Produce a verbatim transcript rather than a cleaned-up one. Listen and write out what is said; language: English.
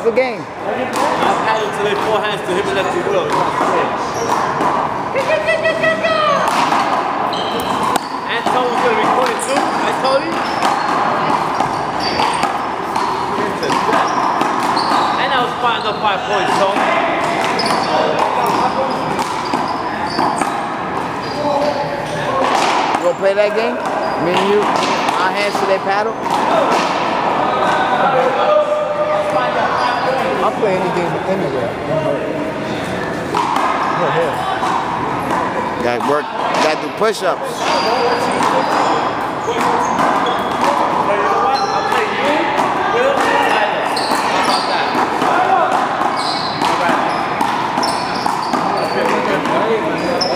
the game? I paddle to their four hands to him and left the wheel. Anton was going to record it too. I told him. And I was fighting up five points, so. You gonna play that game? Me and you, our hands to their paddle? I'll play any game anywhere. Gotta work, gotta do push-ups. How about that?